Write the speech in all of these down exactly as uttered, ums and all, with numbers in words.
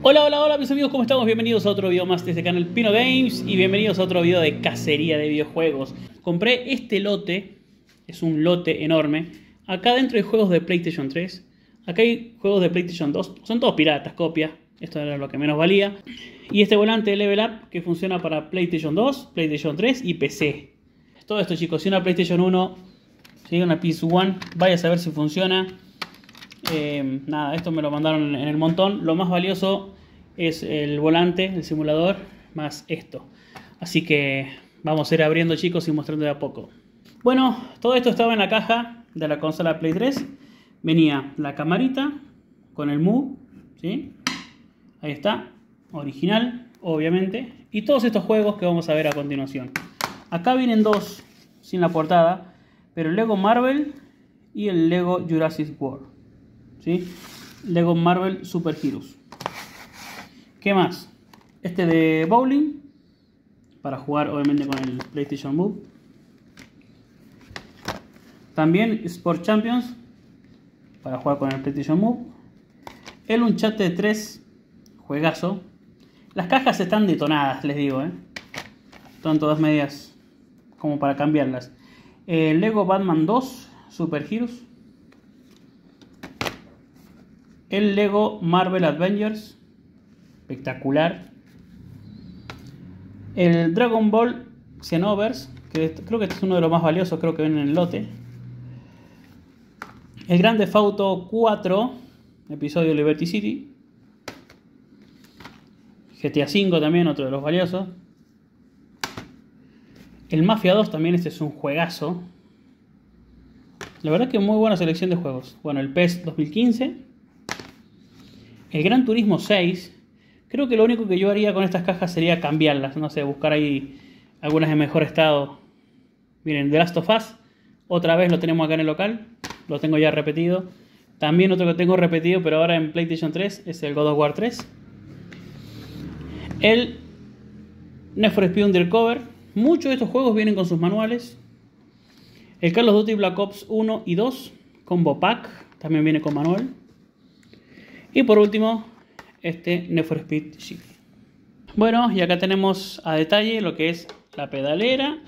Hola, hola, hola mis amigos, ¿cómo estamos? Bienvenidos a otro video más de este canal Pino Games y bienvenidos a otro video de cacería de videojuegos. Compré este lote, es un lote enorme. Acá dentro hay juegos de PlayStation tres, acá hay juegos de PlayStation dos, son todos piratas, copias, esto era lo que menos valía. Y este volante de Level Up que funciona para PlayStation dos, PlayStation tres y P C. Todo esto, chicos, si una PlayStation uno, si una P S uno, vaya a saber si funciona. Eh, nada, esto me lo mandaron en el montón. Lo más valioso es el volante, el simulador, más esto. Así que vamos a ir abriendo, chicos, y mostrando de a poco. Bueno, todo esto estaba en la caja de la consola Play tres. Venía la camarita con el Move, ¿sí? Ahí está, original, obviamente. Y todos estos juegos que vamos a ver a continuación. Acá vienen dos sin la portada, pero el Lego Marvel y el Lego Jurassic World, ¿sí? Lego Marvel Super Heroes. ¿Qué más? Este de bowling, para jugar obviamente con el PlayStation Move. También Sport Champions, para jugar con el PlayStation Move. El Uncharted tres, juegazo. Las cajas están detonadas, les digo, ¿eh? Están todas medias como para cambiarlas. El Lego Batman dos Super Heroes. El Lego Marvel Avengers, espectacular. El Dragon Ball Xenoverse, que creo que este es uno de los más valiosos, creo que viene en el lote. El Grand Theft Auto cuatro, episodio Liberty City. G T A cinco también, otro de los valiosos. El Mafia dos también, este es un juegazo. La verdad que muy buena selección de juegos. Bueno, el P E S dos mil quince. El Gran Turismo seis. Creo que lo único que yo haría con estas cajas sería cambiarlas. No sé, buscar ahí algunas en mejor estado. Miren, The Last of Us. Otra vez lo tenemos acá en el local. Lo tengo ya repetido. También otro que tengo repetido, pero ahora en PlayStation tres, es el God of War tres. El Need for Speed Undercover. Muchos de estos juegos vienen con sus manuales. El Call of Duty Black Ops uno y dos. Combo Pack. También viene con manual. Y por último, este Need for Speed Shift. Bueno, y acá tenemos a detalle lo que es la pedalera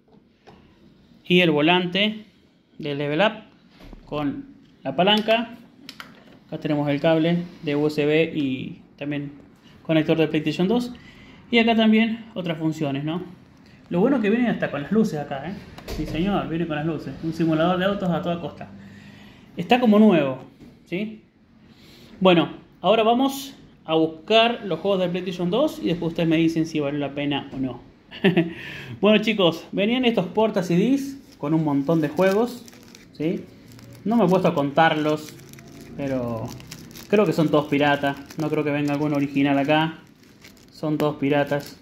y el volante de Level Up con la palanca. Acá tenemos el cable de U S B y también conector de PlayStation dos. Y acá también otras funciones, ¿no? Lo bueno que viene hasta con las luces acá, ¿eh? Sí, señor, viene con las luces. Un simulador de autos a toda costa. Está como nuevo, ¿sí? Bueno, ahora vamos a buscar los juegos de PlayStation dos y después ustedes me dicen si vale la pena o no. Bueno, chicos, venían estos porta C Ds con un montón de juegos, ¿sí? No me he puesto a contarlos, pero creo que son todos piratas. No creo que venga algún original acá. Son todos piratas.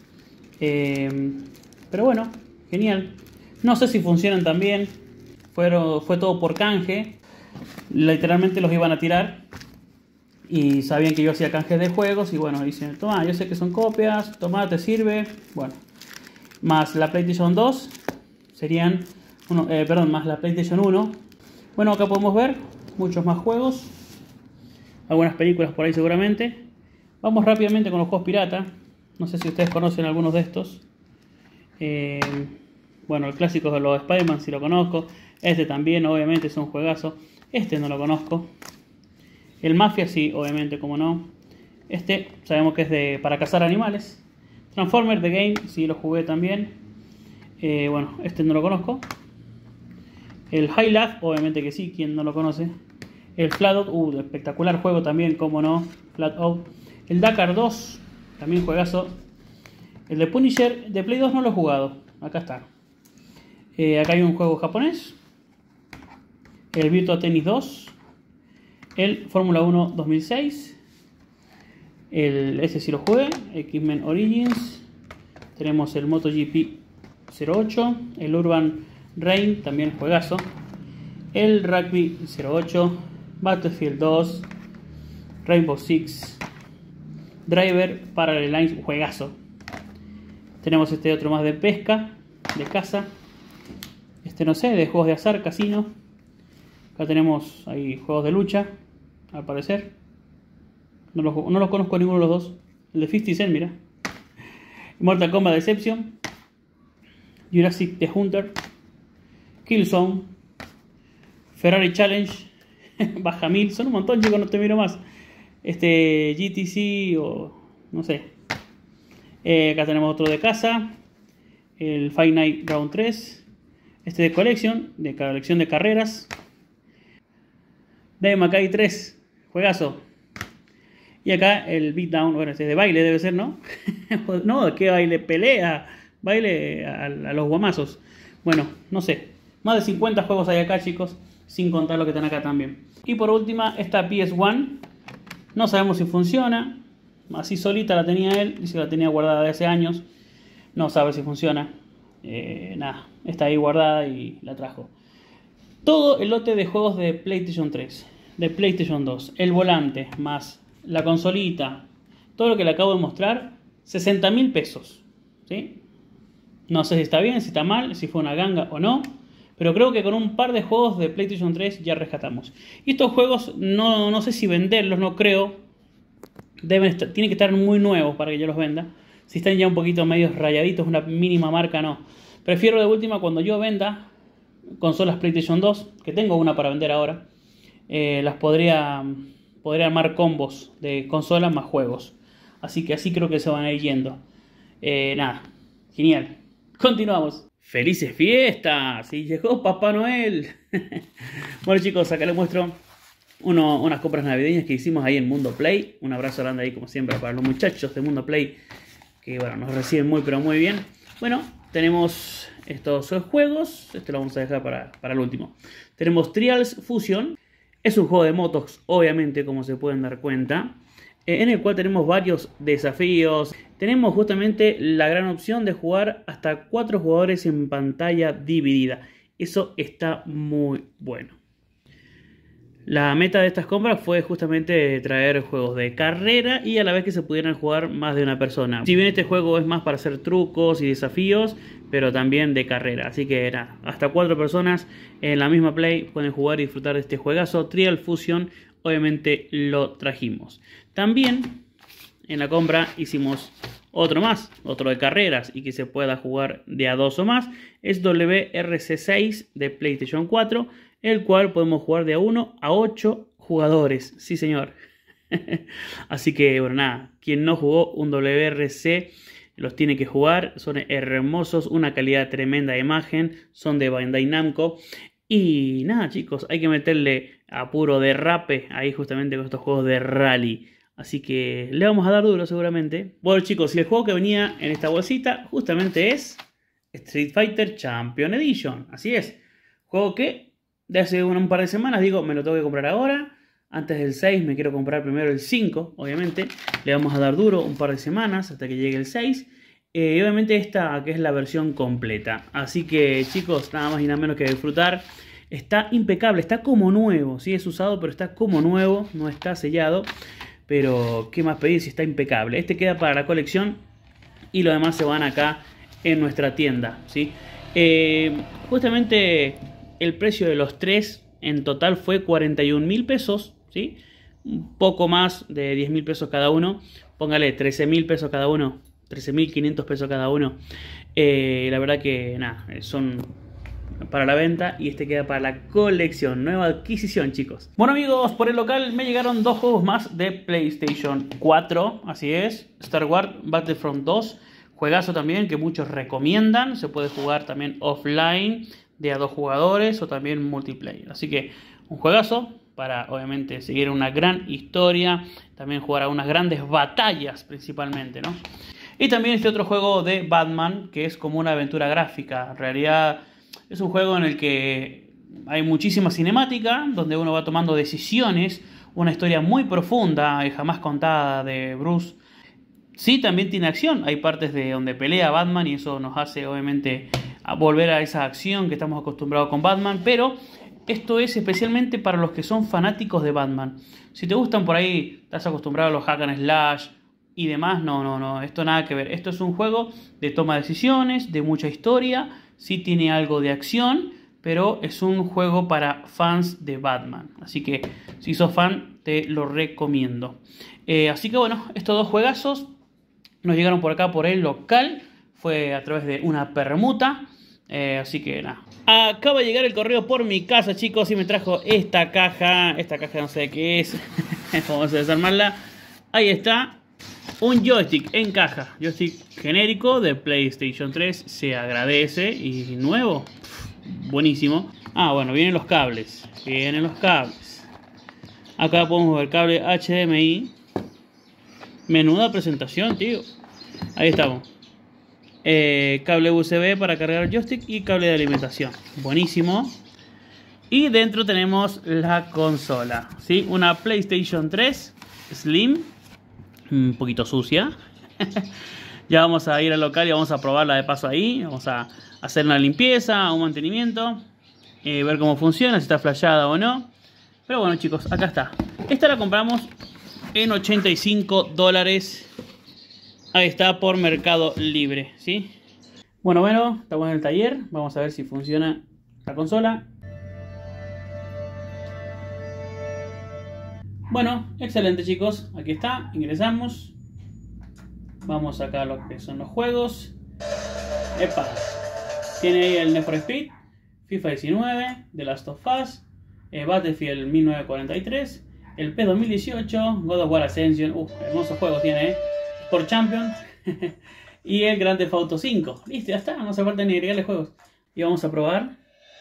Eh, pero bueno, genial. No sé si funcionan también. Fueron, fue todo por canje. Literalmente los iban a tirar. Y sabían que yo hacía canjes de juegos. Y bueno, dicen, toma, yo sé que son copias. Toma, te sirve. Bueno. Más la PlayStation dos. Serían... Uno, eh, perdón, más la PlayStation uno. Bueno, acá podemos ver muchos más juegos. Algunas películas por ahí seguramente. Vamos rápidamente con los juegos pirata. No sé si ustedes conocen algunos de estos. Eh, bueno, el clásico de los Spider-Man sí lo conozco. Este también, obviamente, es un juegazo. Este no lo conozco. El Mafia sí, obviamente, como no. Este sabemos que es de para cazar animales. Transformers The Game sí lo jugué también. Eh, bueno, este no lo conozco. El High Life, obviamente que sí, quien no lo conoce. El Flatout, uh, espectacular juego también, como no. Flatout. El Dakar dos, también juegazo. El de Punisher de Play dos no lo he jugado. Acá está. Eh, acá hay un juego japonés. El Virtua Tennis dos. El Fórmula uno dos mil seis. El, ese sí lo jugué. X-Men Origins. Tenemos el MotoGP cero ocho. El Urban Reign, también juegazo. El Rugby cero ocho. Battlefield dos. Rainbow Six. Driver Parallel Lines, juegazo. Tenemos este otro más de pesca, de caza. Este no sé, de juegos de azar, casino. Acá tenemos ahí juegos de lucha, al parecer. No los, no los conozco ninguno de los dos. El de cincuenta Cent, mira. Mortal Kombat Deception. Jurassic The Hunter. Killzone. Ferrari Challenge. Baja mil. Son un montón, chicos, no te miro más. Este G T C o no sé. Eh, acá tenemos otro de casa. El Fight Night Round tres. Este de Collection. De colección de carreras. Devil May Cry tres. Juegazo. Y acá el Beatdown. Bueno, este es de baile debe ser, ¿no? No, ¿qué baile? Pelea. Baile a, a los guamazos. Bueno, no sé. Más de cincuenta juegos hay acá, chicos. Sin contar lo que están acá también. Y por última, esta P S uno. No sabemos si funciona. Así solita la tenía él. Dice que la tenía guardada de hace años. No sabe si funciona. Eh, nada, está ahí guardada y la trajo. Todo el lote de juegos de PlayStation tres, de PlayStation dos, el volante, más la consolita, todo lo que le acabo de mostrar, sesenta mil pesos. ¿Sí? No sé si está bien, si está mal, si fue una ganga o no. Pero creo que con un par de juegos de PlayStation tres ya rescatamos. Y estos juegos no, no sé si venderlos, no creo. Deben estar, tienen que estar muy nuevos para que yo los venda. Si están ya un poquito medios rayaditos, una mínima marca, no. Prefiero de última cuando yo venda consolas PlayStation dos, que tengo una para vender ahora. Eh, las podría, podría armar combos de consolas más juegos. Así que así creo que se van a ir yendo. Eh, nada, genial. Continuamos. ¡Felices fiestas! Y llegó Papá Noel. Bueno, chicos, acá les muestro uno, unas compras navideñas que hicimos ahí en Mundo Play. Un abrazo grande ahí, como siempre, para los muchachos de Mundo Play, que bueno, nos reciben muy, pero muy bien. Bueno, tenemos estos juegos. Este lo vamos a dejar para, para el último. Tenemos Trials Fusion. Es un juego de motos, obviamente, como se pueden dar cuenta, en el cual tenemos varios desafíos. Tenemos justamente la gran opción de jugar hasta cuatro jugadores en pantalla dividida. Eso está muy bueno. La meta de estas compras fue justamente traer juegos de carrera y a la vez que se pudieran jugar más de una persona. Si bien este juego es más para hacer trucos y desafíos, pero también de carrera. Así que nada, hasta cuatro personas en la misma Play pueden jugar y disfrutar de este juegazo. Trial Fusion, obviamente lo trajimos. También en la compra hicimos otro más, otro de carreras y que se pueda jugar de a dos o más. Es W R C seis de PlayStation cuatro, el cual podemos jugar de a uno a ocho jugadores. Sí, señor. Así que, bueno, nada, quien no jugó un W R C los tiene que jugar. Son hermosos, una calidad tremenda de imagen, son de Bandai Namco. Y nada, chicos, hay que meterle a puro derrape ahí justamente con estos juegos de rally. Así que le vamos a dar duro seguramente. Bueno, chicos, y el juego que venía en esta bolsita justamente es Street Fighter Champion Edition. Así es. Juego que de hace un, un par de semanas digo, me lo tengo que comprar ahora. Antes del seis me quiero comprar primero el cinco, obviamente. Le vamos a dar duro un par de semanas hasta que llegue el seis. Eh, y obviamente esta que es la versión completa. Así que, chicos, nada más y nada menos que disfrutar. Está impecable, está como nuevo. Sí, es usado, pero está como nuevo. No está sellado. Pero, ¿qué más pedir si está impecable? Este queda para la colección y los demás se van acá en nuestra tienda, ¿sí? Eh, justamente el precio de los tres en total fue cuarenta y un mil pesos, ¿sí? Un poco más de diez mil pesos cada uno. Póngale trece mil pesos cada uno, trece mil quinientos pesos cada uno. Eh, la verdad que, nada, son para la venta y este queda para la colección. Nueva adquisición, chicos. Bueno, amigos, por el local me llegaron dos juegos más de PlayStation cuatro. Así es, Star Wars Battlefront dos. Juegazo también que muchos recomiendan. Se puede jugar también offline de a dos jugadores o también multiplayer. Así que un juegazo para obviamente seguir una gran historia. También jugar a unas grandes batallas principalmente, ¿no? Y también este otro juego de Batman que es como una aventura gráfica. En realidad es un juego en el que hay muchísima cinemática, donde uno va tomando decisiones, una historia muy profunda y jamás contada de Bruce. Sí, también tiene acción, hay partes de donde pelea Batman y eso nos hace obviamente a volver a esa acción que estamos acostumbrados con Batman, pero esto es especialmente para los que son fanáticos de Batman. Si te gustan por ahí, estás acostumbrado a los hack and slash y demás, no, no, no, esto nada que ver. Esto es un juego de toma de decisiones, de mucha historia. Sí tiene algo de acción, pero es un juego para fans de Batman. Así que si sos fan, te lo recomiendo. Eh, así que bueno, estos dos juegazos nos llegaron por acá por el local. Fue a través de una permuta. Eh, así que nada. Acaba de llegar el correo por mi casa, chicos. Y me trajo esta caja. Esta caja no sé de qué es. Vamos a desarmarla. Ahí está. Un joystick en caja. Joystick genérico de PlayStation tres. Se agradece. Y nuevo. Buenísimo. Ah, bueno, vienen los cables. Vienen los cables. Acá podemos ver cable H D M I. Menuda presentación, tío. Ahí estamos. Eh, cable U S B para cargar el joystick y cable de alimentación. Buenísimo. Y dentro tenemos la consola, ¿sí? Una PlayStation tres Slim. Un poquito sucia. Ya vamos a ir al local y vamos a probarla de paso ahí. Vamos a hacer una limpieza, un mantenimiento. Eh, ver cómo funciona, si está flashada o no. Pero bueno, chicos, acá está. Esta la compramos en ochenta y cinco dólares. Ahí está, por Mercado Libre, ¿sí? Bueno, bueno, estamos en el taller. Vamos a ver si funciona la consola. Bueno, excelente, chicos. Aquí está, ingresamos. Vamos acá a lo que son los juegos. Epa. Tiene ahí el Need for Speed, FIFA diecinueve, The Last of Us, eh, Battlefield mil novecientos cuarenta y tres, el P E S dos mil dieciocho, God of War Ascension, uh, hermosos juegos tiene, eh. Sport Champion y el Grand Theft Auto cinco. Listo, ya está, no hace falta ni agregarle juegos. Y vamos a probar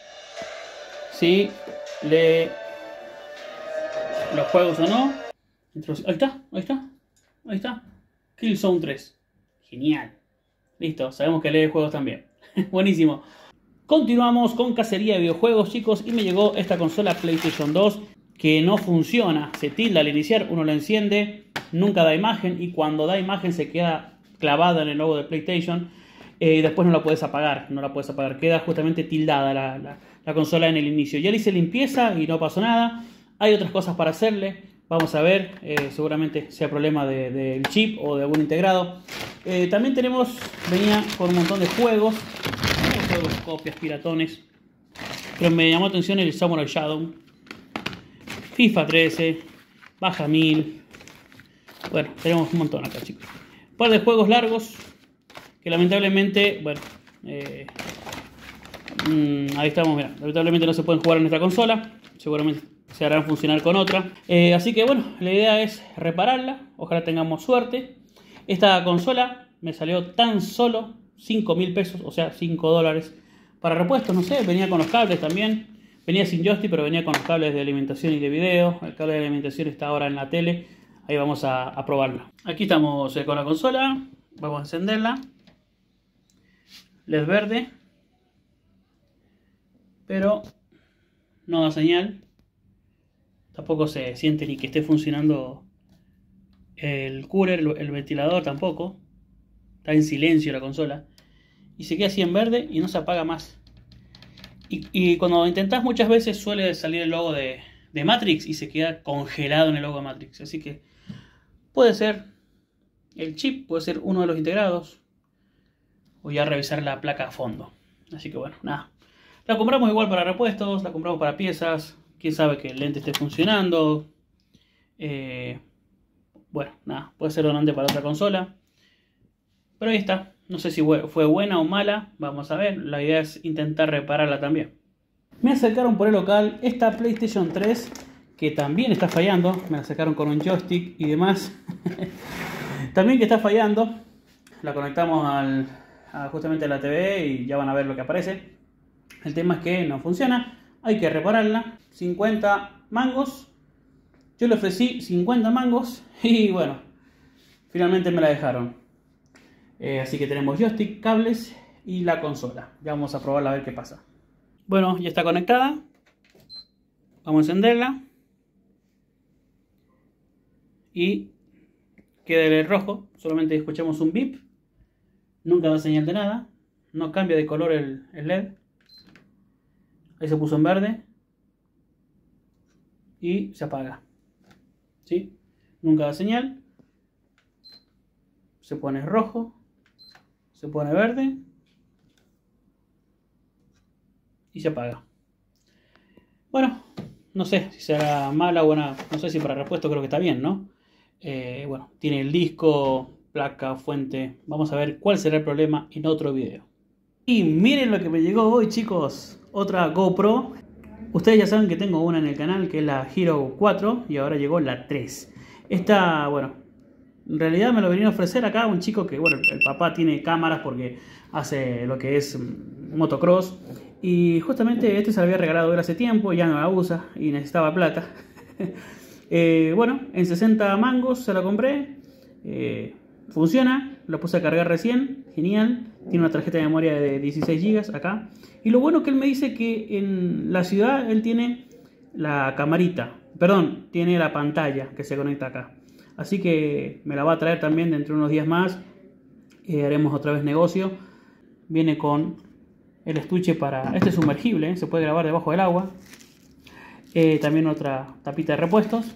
si lee los juegos o no. Ahí está, ahí está, ahí está. Killzone tres. Genial. Listo, sabemos que lee juegos también. Buenísimo. Continuamos con cacería de videojuegos, chicos, y me llegó esta consola PlayStation dos que no funciona. Se tilda al iniciar, uno lo enciende, nunca da imagen, y cuando da imagen se queda clavada en el logo de PlayStation, eh, y después no la puedes apagar, no la puedes apagar, queda justamente tildada la, la, la consola en el inicio. Ya le hice limpieza y no pasó nada. Hay otras cosas para hacerle, vamos a ver, eh, seguramente sea problema del de, de chip o de algún integrado. Eh, también tenemos, venía con un montón de juegos, juegos, copias, piratones, pero me llamó la atención el Samurai Shadow, FIFA trece, Baja mil. Bueno, tenemos un montón acá, chicos. Un par de juegos largos que lamentablemente, bueno, eh, mmm, ahí estamos, mira, lamentablemente no se pueden jugar en esta consola, seguramente se harán funcionar con otra. Eh, así que bueno, la idea es repararla, ojalá tengamos suerte. Esta consola me salió tan solo cinco mil pesos, o sea, cinco dólares. Para repuestos, no sé, venía con los cables también. Venía sin joystick, pero venía con los cables de alimentación y de video. El cable de alimentación está ahora en la tele. Ahí vamos a, a probarla. Aquí estamos eh, con la consola. Vamos a encenderla. L E D verde. Pero no da señal. Tampoco se siente ni que esté funcionando el cooler, el, el ventilador tampoco. Está en silencio la consola. Y se queda así en verde y no se apaga más. Y, y cuando intentás muchas veces suele salir el logo de, de Matrix y se queda congelado en el logo de Matrix. Así que puede ser el chip, puede ser uno de los integrados. Voy a revisar la placa a fondo. Así que bueno, nada. La compramos igual para repuestos, la compramos para piezas. Quién sabe que el lente esté funcionando. Eh, bueno, nada, puede ser donante para otra consola. Pero ahí está. No sé si fue buena o mala. Vamos a ver. La idea es intentar repararla también. Me acercaron por el local esta PlayStation tres que también está fallando. Me la sacaron con un joystick y demás. También que está fallando. La conectamos al, a justamente a la T V y ya van a ver lo que aparece. El tema es que no funciona. Hay que repararla. cincuenta mangos. Yo le ofrecí cincuenta mangos y bueno, finalmente me la dejaron. Eh, así que tenemos joystick, cables y la consola. Ya vamos a probarla a ver qué pasa. Bueno, ya está conectada. Vamos a encenderla. Y queda el rojo. Solamente escuchamos un bip. Nunca da señal de nada. No cambia de color el, el L E D. Ahí se puso en verde. Y se apaga. ¿Sí? Nunca da señal. Se pone rojo. Se pone verde. Y se apaga. Bueno, no sé si será mala o buena. No sé si para repuesto creo que está bien, ¿no? Eh, bueno, tiene el disco, placa, fuente. Vamos a ver cuál será el problema en otro video. Y miren lo que me llegó hoy, chicos. Otra GoPro. Ustedes ya saben que tengo una en el canal, que es la Hero cuatro, y ahora llegó la tres. Esta, bueno, en realidad me lo venía a ofrecer acá un chico que, bueno, el papá tiene cámaras porque hace lo que es motocross. Y justamente este se lo había regalado él hace tiempo, ya no la usa y necesitaba plata. eh, bueno, en sesenta mangos se la compré. Eh, funciona, lo puse a cargar recién, genial. Tiene una tarjeta de memoria de dieciséis gigas acá. Y lo bueno que él me dice que en la ciudad él tiene la camarita, perdón, tiene la pantalla que se conecta acá. Así que me la va a traer también dentro de unos días más. Eh, haremos otra vez negocio. Viene con el estuche para... Este es sumergible, ¿eh? Se puede grabar debajo del agua. Eh, también otra tapita de repuestos.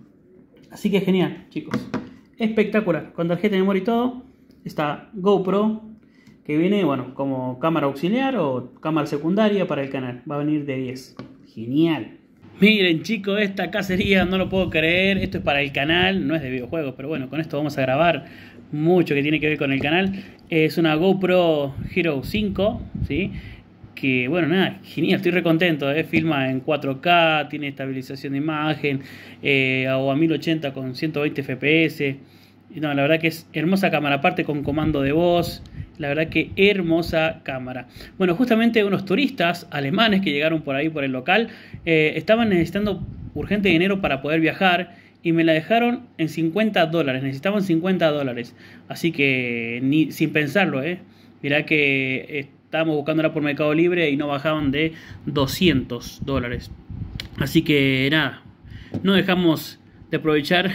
Así que genial, chicos. Espectacular. Con tarjeta de memoria y todo. Esta GoPro que viene, bueno, como cámara auxiliar o cámara secundaria para el canal. Va a venir de diez. Genial. Miren, chicos, esta cacería no lo puedo creer. Esto es para el canal, no es de videojuegos, pero bueno, con esto vamos a grabar mucho que tiene que ver con el canal. Es una GoPro Hero cinco, ¿sí? Que, bueno, nada, genial, estoy re contento, ¿eh? Filma en cuatro K, tiene estabilización de imagen, eh, o a mil ochenta con ciento veinte F P S. No, la verdad que es hermosa cámara, aparte con comando de voz. La verdad que hermosa cámara. Bueno, justamente unos turistas alemanes que llegaron por ahí por el local eh, estaban necesitando urgente dinero para poder viajar y me la dejaron en cincuenta dólares. Necesitaban cincuenta dólares. Así que ni sin pensarlo, ¿eh? Mirá que estábamos buscándola por Mercado Libre y no bajaban de doscientos dólares. Así que nada, no dejamos de aprovechar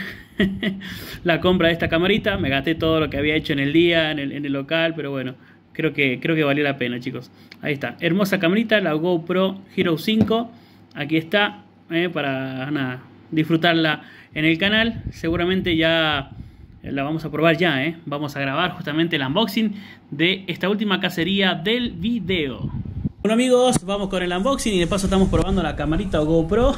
la compra de esta camarita. Me gasté todo lo que había hecho en el día, en el, en el local, pero bueno, creo que, creo que valió la pena, chicos. Ahí está, hermosa camarita, la GoPro Hero cinco. Aquí está, eh, para nada, disfrutarla en el canal. Seguramente ya la vamos a probar ya, eh. Vamos a grabar justamente el unboxing de esta última cacería del video. Bueno, amigos, vamos con el unboxing y de paso estamos probando la camarita GoPro.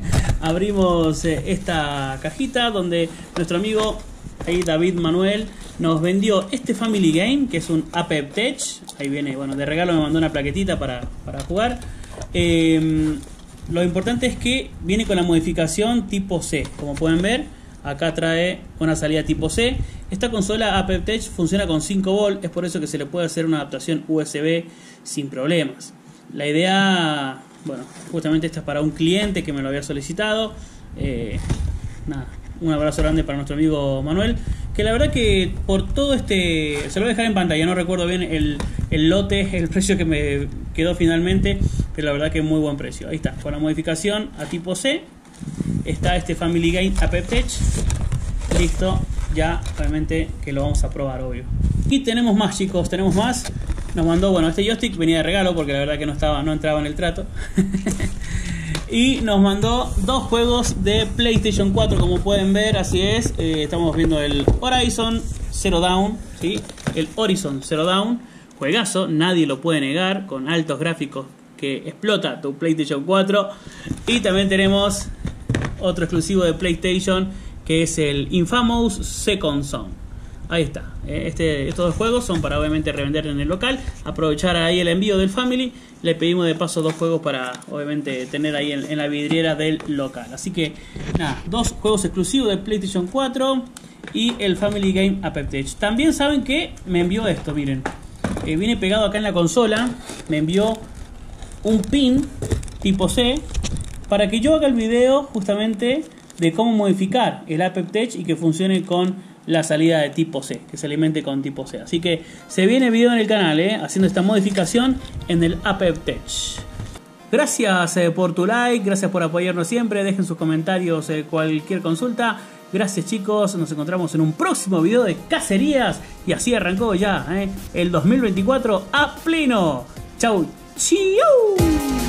Abrimos eh, esta cajita donde nuestro amigo ahí, David Manuel, nos vendió este Family Game, que es un AppTech. Ahí viene, bueno, de regalo me mandó una plaquetita para, para jugar. Eh, lo importante es que viene con la modificación tipo C. Como pueden ver, acá trae una salida tipo C. Esta consola AppTech funciona con cinco volt, es por eso que se le puede hacer una adaptación U S B sin problemas. La idea, bueno, justamente esta es para un cliente que me lo había solicitado. Eh, nada, un abrazo grande para nuestro amigo Manuel, que la verdad que por todo este, se lo voy a dejar en pantalla, no recuerdo bien el, el lote, el precio que me quedó finalmente, pero la verdad que muy buen precio. Ahí está, con la modificación a tipo C, está este Family Game AppTech, listo, ya obviamente que lo vamos a probar, obvio. Y tenemos más, chicos, tenemos más. Nos mandó, bueno, este joystick venía de regalo porque la verdad que no estaba, no entraba en el trato. Y nos mandó dos juegos de PlayStation cuatro, como pueden ver, así es. Eh, estamos viendo el Horizon Zero Dawn, ¿sí? El Horizon Zero Dawn, juegazo, nadie lo puede negar, con altos gráficos que explota tu PlayStation cuatro. Y también tenemos otro exclusivo de PlayStation, que es el Infamous Second Son. Ahí está, este, estos dos juegos son para obviamente revender en el local, aprovechar ahí el envío del Family. Le pedimos de paso dos juegos para obviamente tener ahí en, en la vidriera del local. Así que nada, dos juegos exclusivos de PlayStation cuatro y el Family Game AppTech. También saben que me envió esto, miren, eh, viene pegado acá en la consola, me envió un pin tipo C para que yo haga el video justamente de cómo modificar el AppTech y que funcione con la salida de tipo C, que se alimente con tipo C. Así que se viene video en el canal, ¿eh? Haciendo esta modificación en el AppTech. Gracias eh, por tu like, gracias por apoyarnos siempre. Dejen sus comentarios, eh, cualquier consulta. Gracias, chicos, nos encontramos en un próximo video de cacerías. Y así arrancó ya, ¿eh? el dos mil veinticuatro a pleno. Chau, chiu.